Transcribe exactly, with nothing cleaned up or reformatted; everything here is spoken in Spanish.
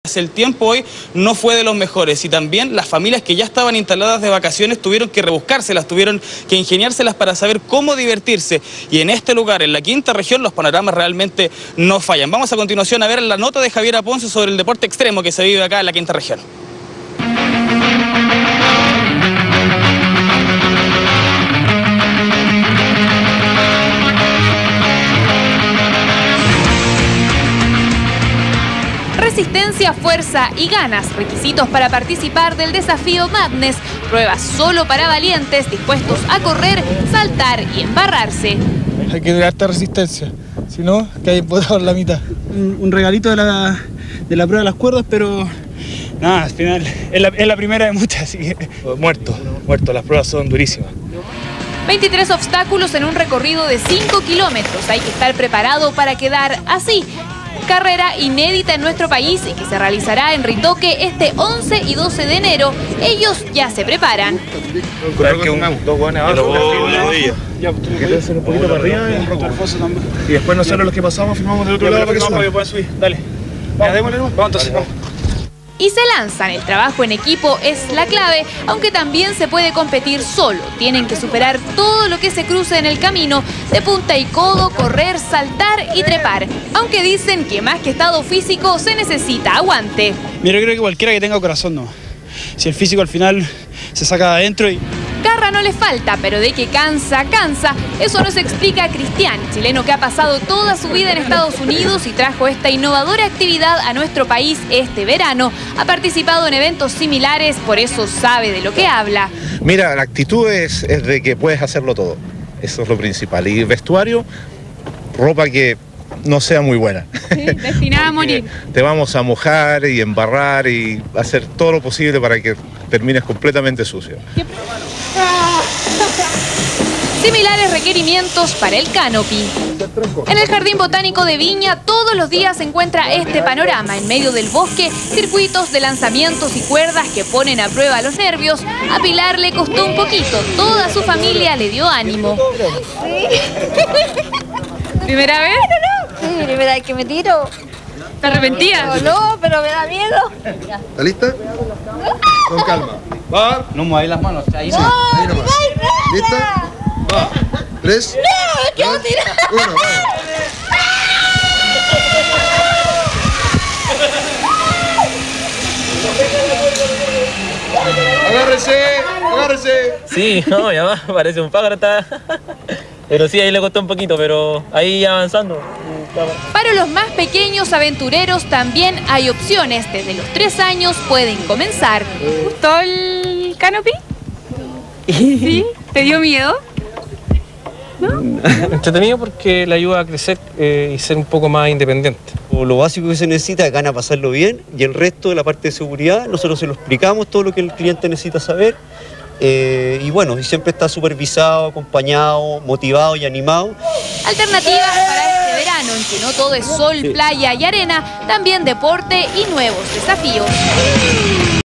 El tiempo hoy no fue de los mejores y también las familias que ya estaban instaladas de vacaciones tuvieron que rebuscárselas, tuvieron que ingeniárselas para saber cómo divertirse. Y en este lugar, en la quinta región, los panoramas realmente no fallan. Vamos a continuación a ver la nota de Javier Aponce sobre el deporte extremo que se vive acá en la quinta región. Resistencia, fuerza y ganas, requisitos para participar del desafío Madness, pruebas solo para valientes dispuestos a correr, saltar y embarrarse. Hay que tener harta resistencia, si no, que hay botado la mitad. Un, un regalito de la, de la prueba de las cuerdas, pero nada, al final es la, es la primera de muchas, así que muerto, muerto, las pruebas son durísimas. veintitrés obstáculos en un recorrido de cinco kilómetros, hay que estar preparado para quedar así. Carrera inédita en nuestro país y que se realizará en Ritoque este once y doce de enero. Ellos ya se preparan. Y después nosotros los que pasamos firmamos del otro lado para que suban. Dale. Vamos entonces. Y se lanzan. El trabajo en equipo es la clave, aunque también se puede competir solo. Tienen que superar todo lo que se cruce en el camino, de punta y codo, correr, saltar y trepar. Aunque dicen que más que estado físico se necesita aguante. Mira, yo creo que cualquiera que tenga corazón no. Si el físico al final se saca de adentro y... Garra no le falta, pero de que cansa, cansa. Eso nos explica Cristian, chileno que ha pasado toda su vida en Estados Unidos y trajo esta innovadora actividad a nuestro país este verano. Ha participado en eventos similares, por eso sabe de lo que habla. Mira, la actitud es, es de que puedes hacerlo todo. Eso es lo principal. Y vestuario, ropa que no sea muy buena. Sí, destinada a morir. Te vamos a mojar y embarrar y hacer todo lo posible para que termines completamente sucio. Similares requerimientos para el canopy. En el Jardín Botánico de Viña todos los días se encuentra este panorama. En medio del bosque, circuitos de lanzamientos y cuerdas que ponen a prueba los nervios. A Pilar le costó un poquito, toda su familia le dio ánimo. ¿Primera vez? Sí, primera vez que me tiro. ¿Te arrepentías? No, no, pero me da miedo. ¿Está lista? Con calma. Va. No mueváis las manos, ahí no. Ahí nomás. ¿Lista? Va. Tres. No, me quedo tirado. Uno, vamos. Agárrese, agárrese. Sí, no, ya va, parece un pájaro, está. Pero sí, ahí le costó un poquito, pero ahí avanzando. Para los más pequeños aventureros también hay opciones. Desde los tres años pueden comenzar. ¿Te gustó el canopy? ¿Sí? ¿Te dio miedo? ¿No? Entretenido porque le ayuda a crecer eh, y ser un poco más independiente. Lo básico que se necesita es ganas de pasarlo bien y el resto de la parte de seguridad nosotros se lo explicamos todo lo que el cliente necesita saber. Eh, y bueno, y siempre está supervisado, acompañado, motivado y animado. Alternativas para este verano en que no todo es sol, playa y arena, también deporte y nuevos desafíos.